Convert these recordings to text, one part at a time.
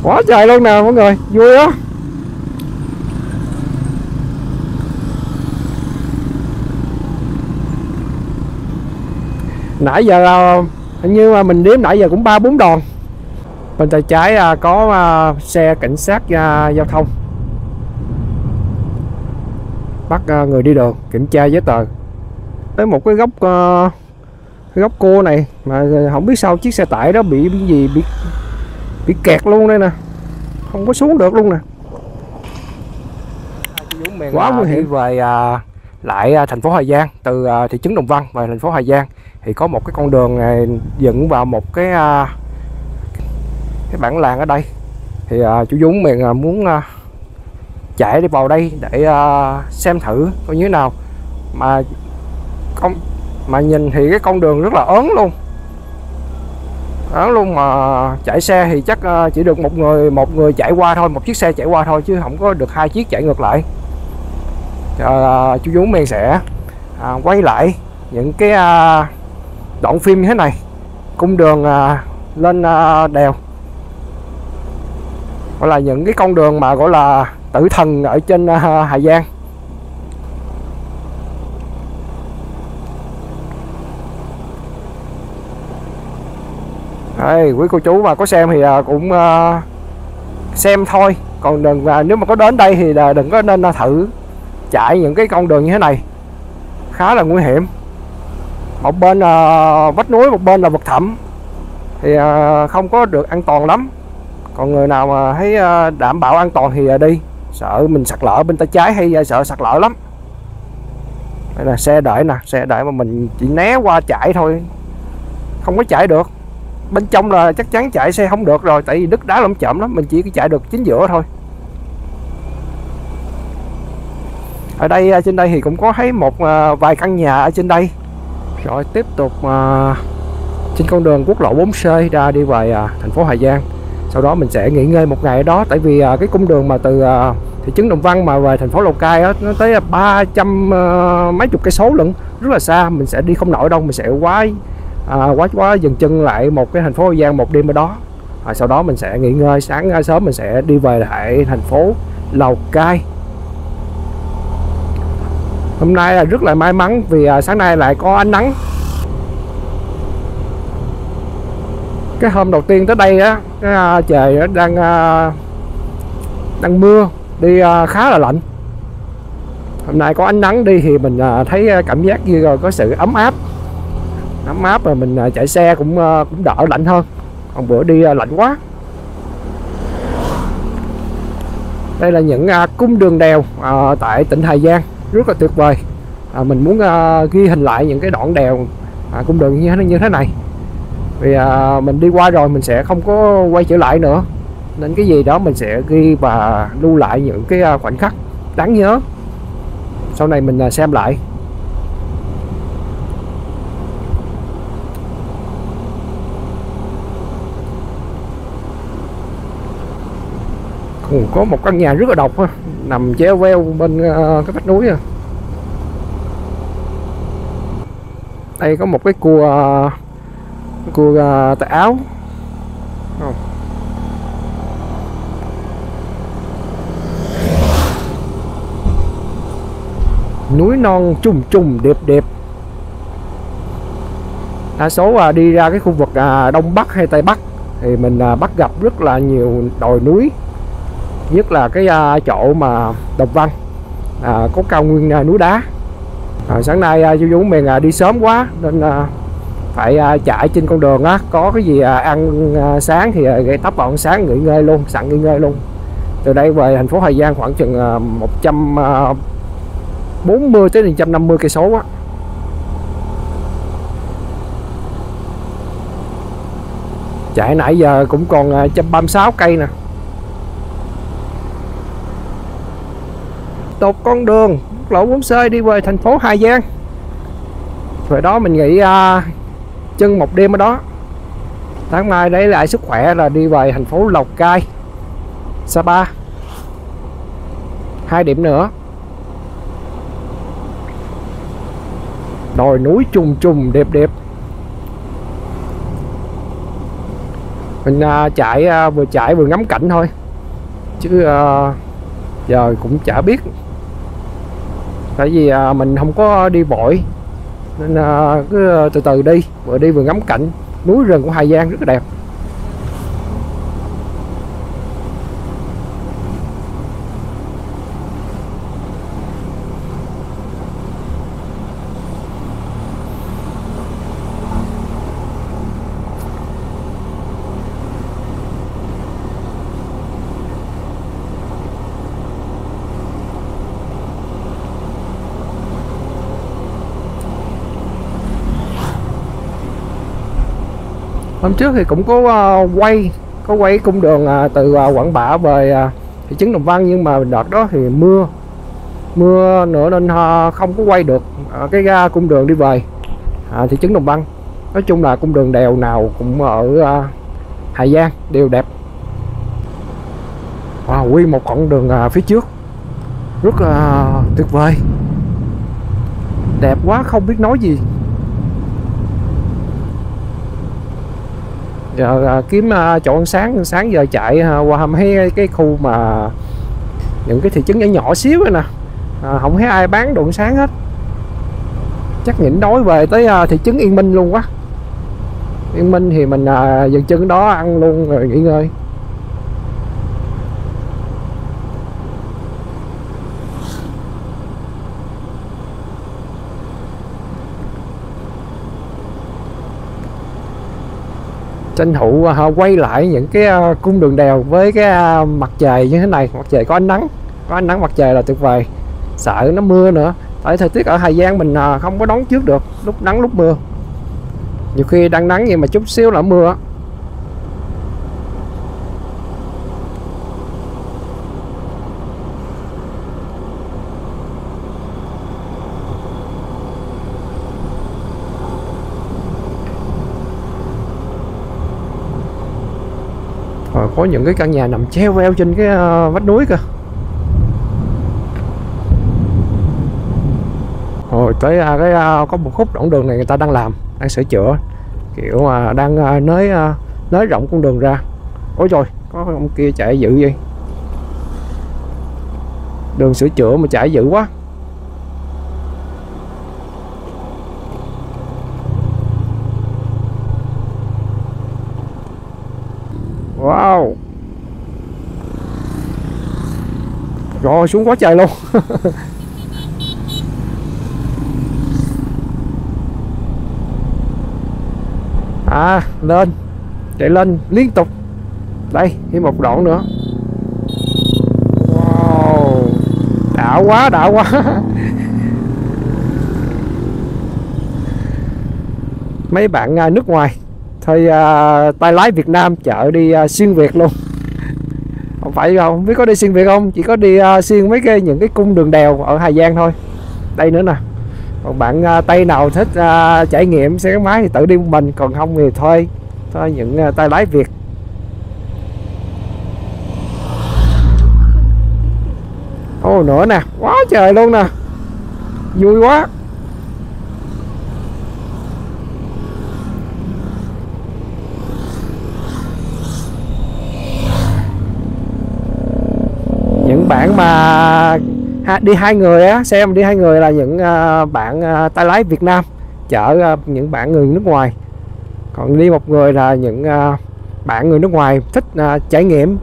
Quá trời luôn nè mọi người, vui á. Nãy giờ hình như mà mình đếm nãy giờ cũng 3-4 đòn. Bên tay trái có xe cảnh sát giao thông bắt người đi đường kiểm tra giấy tờ. Tới một cái góc cua này mà không biết sao chiếc xe tải đó bị gì, bị kẹt luôn đây nè, không có xuống được luôn nè. Quá nguy hiểm. Về lại thành phố Hà Giang từ thị trấn Đồng Văn về thành phố Hà Giang thì có một cái con đường này dẫn vào một cái bản làng ở đây. Thì chú Dũng mình muốn chạy đi vào đây để xem thử coi như thế nào. Mà nhìn thì cái con đường rất là ớn luôn, mà chạy xe thì chắc chỉ được một người chạy qua thôi, một chiếc xe chạy qua thôi, chứ không có được hai chiếc chạy ngược lại. Chú Dũng mình sẽ quay lại những cái đoạn phim như thế này, cung đường lên đèo, gọi là những cái con đường mà gọi là tử thần ở trên Hà Giang. Đây, quý cô chú mà có xem thì cũng xem thôi, còn đừng nếu mà có đến đây thì đừng có nên thử chạy những cái con đường như thế này, khá là nguy hiểm. Một bên vách núi, một bên là vực thẳm thì không có được an toàn lắm. Còn người nào mà thấy đảm bảo an toàn thì đi, sợ mình sạt lở bên tay trái hay sợ sạt lở lắm. Đây là xe đợi nè, xe đợi mà mình chỉ né qua chạy thôi, không có chạy được. Bên trong là chắc chắn chạy xe không được rồi, tại vì đất đá lởm chởm lắm, mình chỉ chạy được chính giữa thôi. Ở đây trên đây thì cũng có thấy một vài căn nhà ở trên đây. Rồi tiếp tục trên con đường quốc lộ 4C ra đi về thành phố Hà Giang. Sau đó mình sẽ nghỉ ngơi một ngày ở đó, tại vì cái cung đường mà từ thị trấn Đồng Văn mà về thành phố Lào Cai á, nó tới 300 mấy chục cây số lận, rất là xa, mình sẽ đi không nổi đâu. Mình sẽ quá dừng chân lại một cái thành phố Hà Giang một đêm ở đó. Sau đó mình sẽ nghỉ ngơi, sáng sớm mình sẽ đi về lại thành phố Lào Cai. Hôm nay là rất là may mắn vì sáng nay lại có ánh nắng. Cái hôm đầu tiên tới đây á, trời nó đang mưa, đi khá là lạnh. Hôm nay có ánh nắng đi thì mình thấy cảm giác như rồi có sự ấm áp mà mình chạy xe cũng đỡ lạnh hơn. Còn bữa đi lạnh quá. Đây là những cung đường đèo tại tỉnh Hà Giang, rất là tuyệt vời. Mình muốn ghi hình lại những cái đoạn đèo cung đường như thế này, vì mình đi qua rồi mình sẽ không có quay trở lại nữa, nên cái gì đó mình sẽ ghi và lưu lại những cái khoảnh khắc đáng nhớ sau này mình xem lại. Có một căn nhà rất là độc nằm treo veo bên cái vách núi. Đây có một cái cua tay áo. Núi non trùng trùng đẹp đẹp. Đa số đi ra cái khu vực Đông Bắc hay Tây Bắc thì mình bắt gặp rất là nhiều đồi núi, nhất là cái chỗ mà Đồng Văn có cao nguyên núi đá. Sáng nay chú Dũng mình đi sớm quá nên phải chạy trên con đường có cái gì ăn sáng thì tấp vào ăn sáng, nghỉ ngơi luôn, sẵn nghỉ ngơi luôn. Từ đây về thành phố Hà Giang khoảng chừng 140 tới 150 cây số á. Chạy nãy giờ cũng còn 136 cây nè. Tục con đường lộ 4C đi về thành phố Hà Giang. Rồi đó mình nghỉ chân một đêm ở đó. Sáng mai lấy lại sức khỏe là đi về thành phố Lào Cai, Sapa. 2 điểm nữa. Đồi núi trùng trùng đẹp đẹp. Mình vừa chạy vừa ngắm cảnh thôi, chứ giờ cũng chả biết, tại vì mình không có đi vội nên cứ từ từ đi, vừa đi vừa ngắm cảnh núi rừng của Hà Giang rất là đẹp. Hôm trước thì cũng có quay cung đường từ Quảng Bạ về thị trấn Đồng Văn, nhưng mà đợt đó thì mưa nữa nên không có quay được cái cung đường đi về thị trấn Đồng Văn. Nói chung là cung đường đèo nào cũng ở Hà Giang đều đẹp. Quy một con đường phía trước rất là tuyệt vời, đẹp quá không biết nói gì. Giờ kiếm chỗ ăn sáng giờ chạy qua mấy cái khu mà những cái thị trấn nhỏ nhỏ xíu này nè, không thấy ai bán đồ ăn sáng hết, chắc nhịn đói về tới thị trấn Yên Minh luôn quá. Yên Minh thì mình dừng chân đó ăn luôn rồi nghỉ ngơi. Tranh thủ quay lại những cái cung đường đèo với cái mặt trời như thế này, mặt trời có ánh nắng mặt trời là tuyệt vời. Sợ nó mưa nữa, tại thời tiết ở Hà Giang mình không có đoán trước được lúc nắng lúc mưa, nhiều khi đang nắng nhưng mà chút xíu là mưa. Có những cái căn nhà nằm treo veo trên cái vách núi kìa. Rồi tới có một khúc đoạn đường này người ta đang sửa chữa, kiểu mà đang nới rộng con đường ra. Ôi trời, có ông kia chạy dữ vậy, đường sửa chữa mà chạy dữ quá. Wow, rồi xuống quá trời luôn. Lên, chạy lên liên tục. Đây, thêm một đoạn nữa. Wow, đã quá. Mấy bạn nước ngoài thuê tay lái Việt Nam chở đi xuyên Việt luôn. Không biết có đi xuyên Việt không, chỉ có đi xuyên những cái cung đường đèo ở Hà Giang thôi. Đây nữa nè. Còn bạn Tây nào thích trải nghiệm xe gắn máy thì tự đi một mình, còn không thì thuê những tay lái Việt. Nữa nè, quá trời luôn nè, vui quá. Những bạn mà đi hai người á, xem đi hai người là những bạn tay lái Việt Nam chở những bạn người nước ngoài, còn đi một người là những bạn người nước ngoài thích trải nghiệm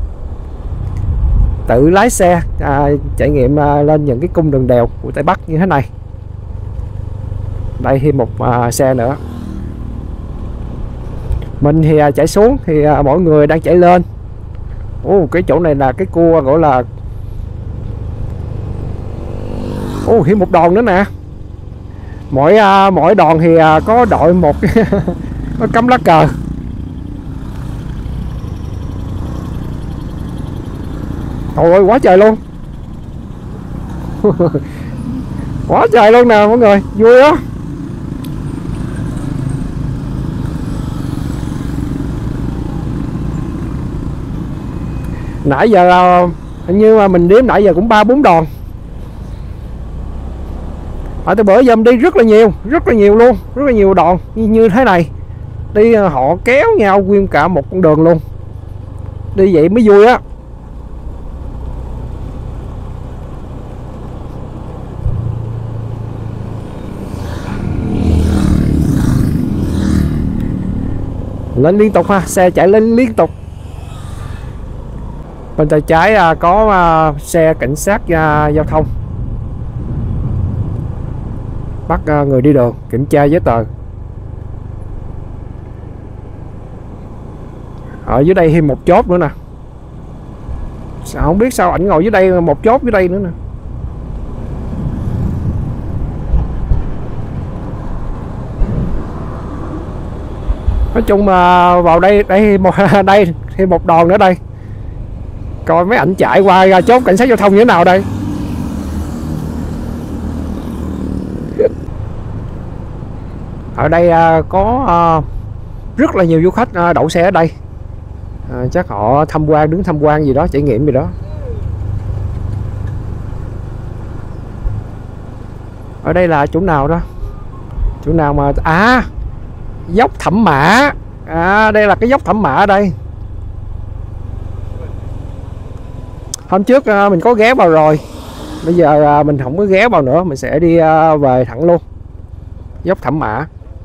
tự lái xe, trải nghiệm lên những cái cung đường đèo của Tây Bắc như thế này. Đây thêm một xe nữa. Mình thì chạy xuống thì mỗi người đang chạy lên. Cái chỗ này là cái cua gọi là thêm một đòn nữa nè. Mỗi đòn thì có đội một có cắm lá cờ. Trời ơi, quá trời luôn. Quá trời luôn nè mọi người, vui á. Nãy giờ hình như mà mình đếm nãy giờ cũng 3-4 đòn. Từ bữa giờ mình đi rất là nhiều luôn, rất là nhiều đòn như thế này. Đi họ kéo nhau nguyên cả một con đường luôn, đi vậy mới vui á. Lên liên tục ha, xe chạy lên liên tục. Bên tay trái có xe cảnh sát giao thông bắt người đi đường, kiểm tra giấy tờ. Ở dưới đây thêm một chốt nữa nè. Không biết sao ảnh ngồi dưới đây, một chốt dưới đây nữa nè. Nói chung mà vào đây đây thêm một đòn nữa đây. Coi mấy ảnh chạy qua ra chốt cảnh sát giao thông như thế nào đây. Ở đây có rất là nhiều du khách đậu xe ở đây. Chắc họ tham quan, đứng tham quan gì đó, trải nghiệm gì đó. Ở đây là chỗ nào đó? Chỗ nào mà dốc Thẩm Mã. Đây là cái dốc Thẩm Mã ở đây. Hôm trước mình có ghé vào rồi. Bây giờ mình không có ghé vào nữa, mình sẽ đi về thẳng luôn. Dốc Thẩm Mã.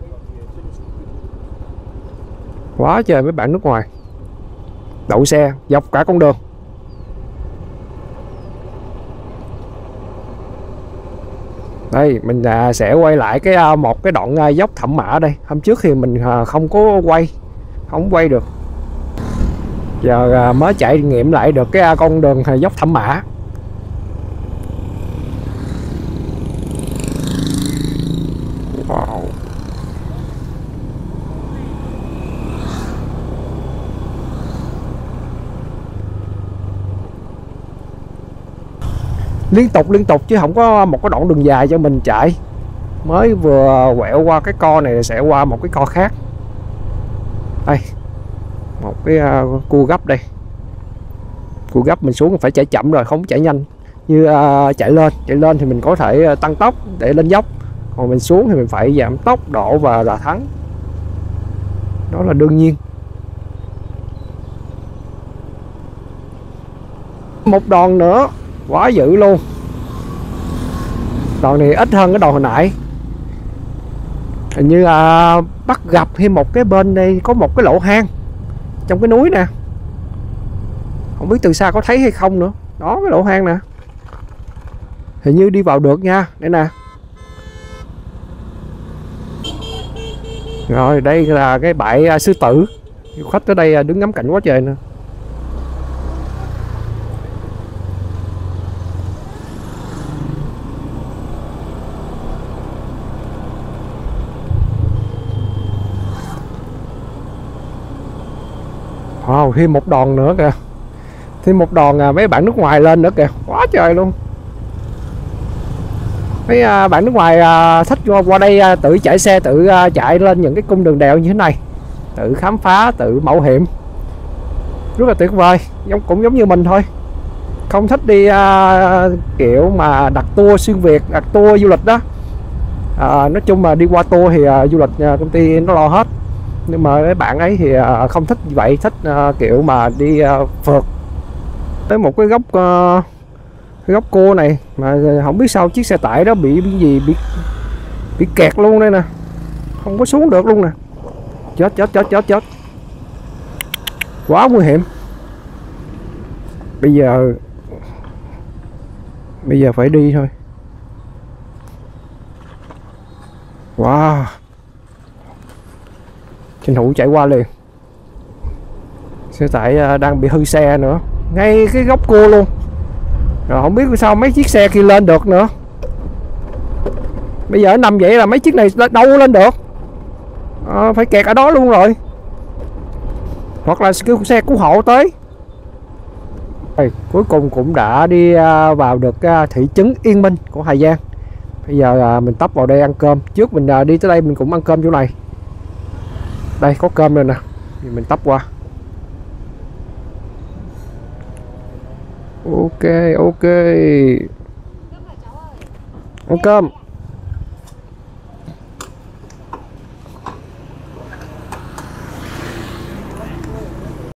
Quá trời mấy bạn nước ngoài đậu xe dọc cả con đường. Đây mình sẽ quay lại một cái đoạn dốc Thẩm Mã đây. Hôm trước thì mình không quay được. Giờ mới trải nghiệm lại được cái con đường dốc Thẩm Mã. Wow. Liên tục chứ không có một cái đoạn đường dài cho mình chạy. Mới vừa quẹo qua cái co này sẽ qua một cái co khác. Đây, một cái cua gấp đây. Cua gấp mình xuống phải chạy chậm rồi, không chạy nhanh. Như chạy lên thì mình có thể tăng tốc để lên dốc. Còn mình xuống thì mình phải giảm tốc độ và là thắng. Đó là đương nhiên. Một đòn nữa quá dữ luôn. Đòn này ít hơn cái đòn hồi nãy. Hình như bắt gặp thêm một cái bên đây có một cái lỗ hang trong cái núi nè. Không biết từ xa có thấy hay không nữa. Đó cái lỗ hang nè. Hình như đi vào được nha. Đây nè. Rồi đây là cái bãi sư tử. Du khách tới đây đứng ngắm cảnh quá trời nè. Wow, thêm một đòn nữa kìa. Thêm một đòn mấy bạn nước ngoài lên nữa kìa. Quá trời luôn. Mấy bạn nước ngoài thích qua đây tự chạy xe, tự chạy lên những cái cung đường đèo như thế này, tự khám phá, tự mạo hiểm. Rất là tuyệt vời. Cũng giống như mình thôi. Không thích đi kiểu mà đặt tour xuyên Việt, đặt tour du lịch đó. Nói chung mà đi qua tour thì du lịch công ty nó lo hết. Nhưng mà mấy bạn ấy thì không thích như vậy, thích kiểu mà đi phượt. Tới một cái góc cua này mà không biết sao chiếc xe tải đó bị kẹt luôn đây nè, không có xuống được luôn nè. Chết. Quá nguy hiểm. Bây giờ phải đi thôi. Wow. Tranh thủ chạy qua liền. Xe tải đang bị hư xe nữa, ngay cái góc cua luôn. Rồi không biết sao mấy chiếc xe kia lên được nữa. Bây giờ nằm vậy là mấy chiếc này đâu lên được. Phải kẹt ở đó luôn rồi. Hoặc là kêu xe cứu hộ tới. Cuối cùng cũng đã đi vào được thị trấn Yên Minh của Hà Giang. Bây giờ mình tấp vào đây ăn cơm. Trước mình đi tới đây mình cũng ăn cơm chỗ này. Đây có cơm rồi nè, mình tấp qua. Ok. Ăn cơm.